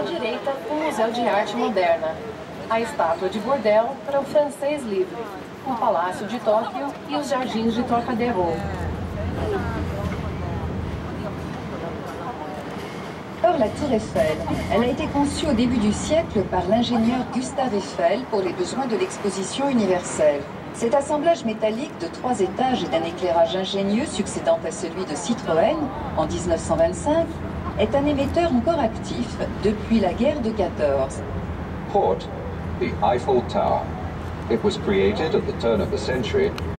direita, o Museu de Arte Moderna. A estátua de Bordel para o francês livre, o Palácio de Tóquio e os Jardins de Trocadéro. Or, la tour Eiffel, elle a été conçue au début du siècle par l'ingénieur Gustave Eiffel pour les besoins de l'exposition universelle. Cet assemblage métallique de 3 étages et d'un éclairage ingénieux succédant à celui de Citroën en 1925 est un émetteur encore actif depuis la guerre de 14. Port, the Eiffel Tower. It was created at the turn of the century